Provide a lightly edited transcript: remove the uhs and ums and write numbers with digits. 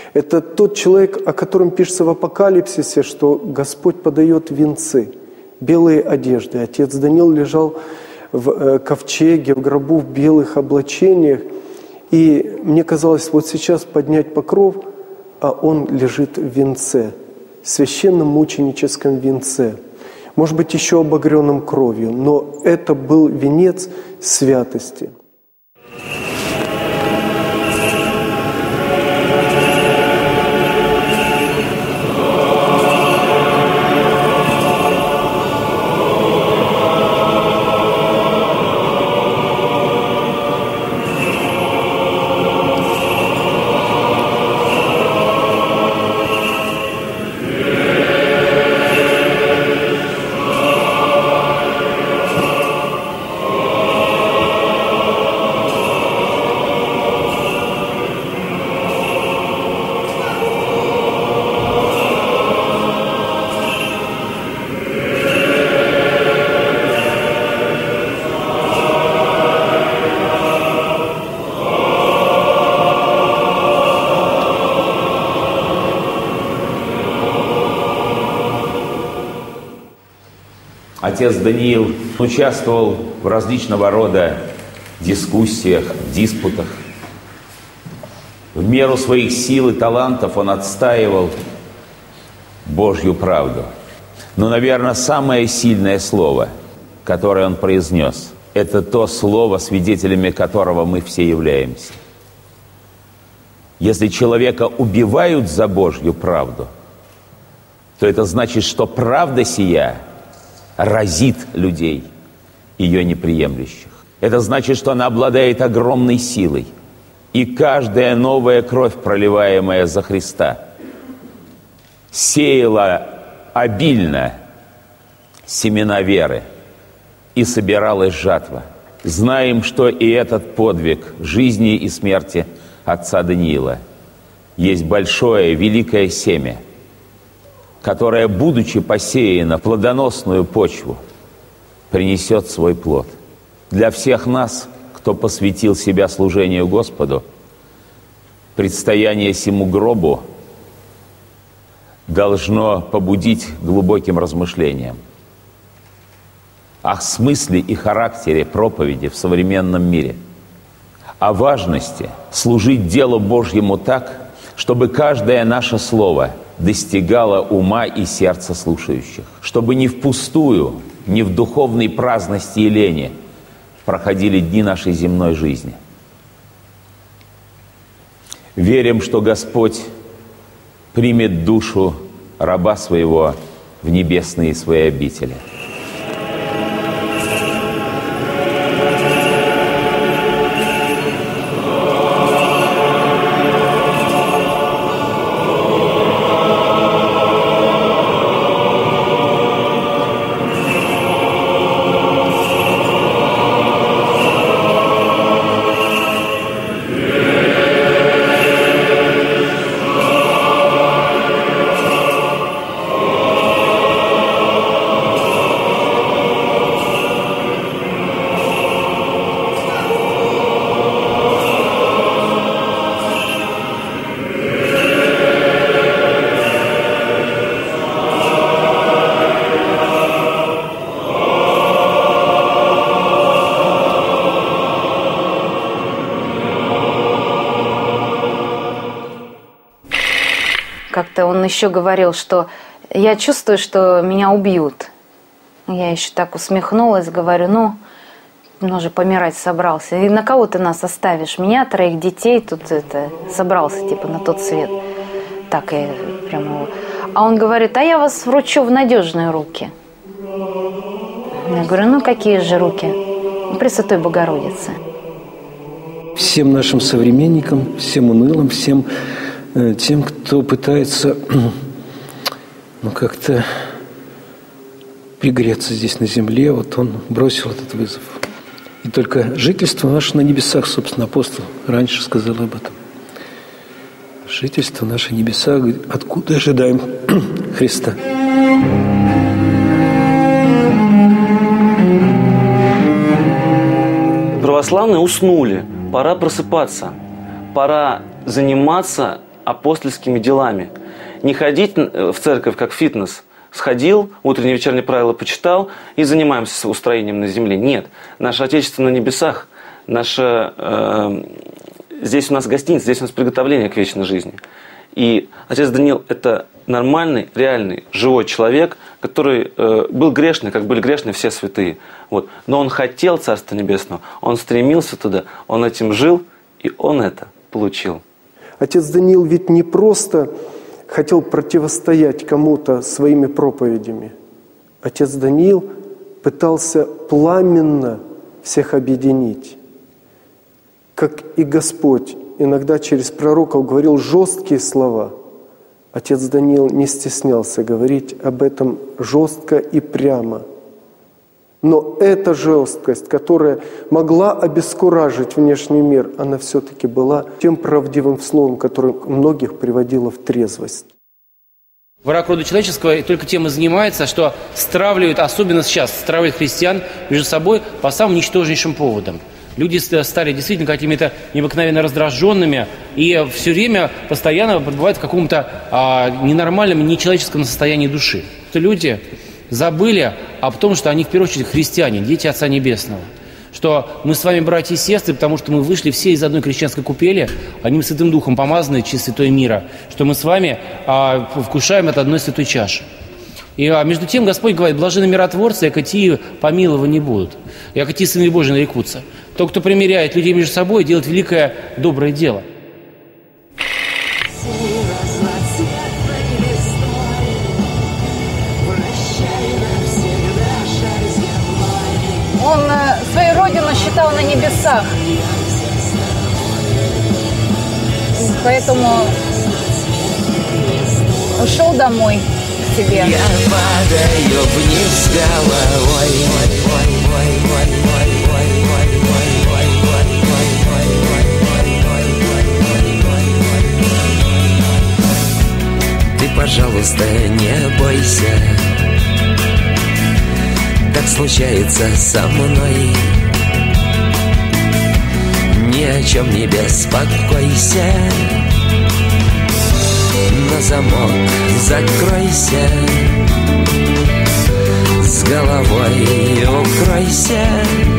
Это тот человек, о котором пишется в Апокалипсисе, что Господь подает венцы, белые одежды. Отец Даниил лежал в ковчеге, в гробу, в белых облачениях. И мне казалось, вот сейчас поднять покров, а он лежит в венце, священном мученическом венце. Может быть, еще обогренным кровью, но это был венец святости. Отец Даниил участвовал в различного рода дискуссиях, диспутах. В меру своих сил и талантов он отстаивал Божью правду. Но, наверное, самое сильное слово, которое он произнес, это то слово, свидетелями которого мы все являемся. Если человека убивают за Божью правду, то это значит, что правда сия разит людей, ее неприемлющих. Это значит, что она обладает огромной силой. И каждая новая кровь, проливаемая за Христа, сеяла обильно семена веры, и собиралась жатва. Знаем, что и этот подвиг жизни и смерти отца Даниила есть большое, великое семя, которое, будучи посеяно в плодоносную почву, принесет свой плод. Для всех нас, кто посвятил себя служению Господу, предстояние сему гробу должно побудить глубоким размышлениям о смысле и характере проповеди в современном мире, о важности служить делу Божьему так, чтобы каждое наше слово достигало ума и сердца слушающих, чтобы не впустую, не в духовной праздности и лени проходили дни нашей земной жизни. Верим, что Господь примет душу раба своего в небесные свои обители. Как-то он еще говорил, что я чувствую, что меня убьют. Я еще так усмехнулась, говорю, он уже помирать собрался. И на кого ты нас оставишь? Меня, 3 детей, тут собрался типа на тот свет. Так я прямо... А он говорит, а я вас вручу в надежные руки. Я говорю, какие же руки? Пресвятой Богородицы. Всем нашим современникам, всем унылым, всем тем, кто пытается как-то пригреться здесь на земле, вот он бросил этот вызов. И только жительство наше на небесах, собственно, апостол раньше сказал об этом. Жительство наше на небесах, откуда ожидаем Христа. Православные уснули, пора просыпаться, пора заниматься апостольскими делами. Не ходить в церковь как фитнес. Сходил, утренние и вечерние правила почитал и занимаемся устроением на земле. Нет, наше Отечество на небесах, здесь у нас гостиница, здесь у нас приготовление к вечной жизни. И отец Даниил – это нормальный, реальный, живой человек, который был грешный, как были грешны все святые. Вот. Но он хотел Царства Небесного, он стремился туда, он этим жил, и он это получил. Отец Даниил ведь не просто хотел противостоять кому-то своими проповедями. Отец Даниил пытался пламенно всех объединить. Как и Господь иногда через пророков говорил жесткие слова, отец Даниил не стеснялся говорить об этом жестко и прямо. Но эта жесткость, которая могла обескуражить внешний мир, она все-таки была тем правдивым словом, которое многих приводило в трезвость. Враг рода человеческого только тем и занимается, что стравливает, особенно сейчас, стравливает христиан между собой по самым ничтожнейшим поводам. Люди стали действительно какими-то необыкновенно раздраженными и все время, постоянно пребывают в каком-то ненормальном, нечеловеческом состоянии души. Что люди забыли об том, что они в первую очередь христиане, дети Отца Небесного. Что мы с вами братья и сестры, потому что мы вышли все из одной крещенской купели, одним Святым Духом помазанные через Святое мира, что мы с вами вкушаем от одной святой чаши. И между тем Господь говорит: блаженны миротворцы, яко тие помилованы будут, яко тие сыны Божии нарекутся. Тот, кто примиряет людей между собой, делает великое доброе дело. Он свою родину считал на небесах. Поэтому ушел домой к себе. Я падаю вниз головой. Ты, пожалуйста, не бойся. Так случается со мной. Ни о чем не беспокойся. На замок закройся. С головой укройся.